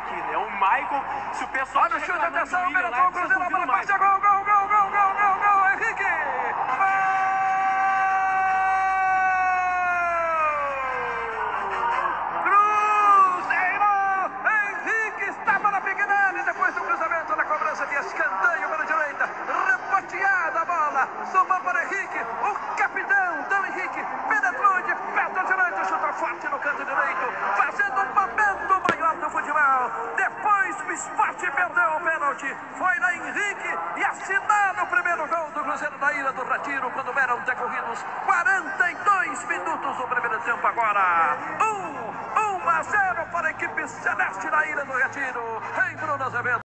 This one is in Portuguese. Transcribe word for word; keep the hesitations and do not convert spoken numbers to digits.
aqui, né? O Michael, se o pessoal... Olha o chute, atenção, William Beneton, lá, Cruzeiro, a bola mais. passa, gol, gol, gol, gol, gol, gol, gol, Henrique! Estava na pequena área, depois do cruzamento na cobrança de escanteio para a direita, reboteada a bola, sobrou para Henrique, o capitão Dan Henrique, penetrou de perto à direita, chutou forte no canto direito, fazendo um momento maior do futebol. Depois o Sport perdeu o pênalti, foi na Henrique e assinado o primeiro gol do Cruzeiro na Ilha do Retiro, quando eram decorridos quarenta e dois minutos do primeiro tempo agora. Um, um a zero para a equipe celeste na Ilha do Retiro, em Bruno Azevedo.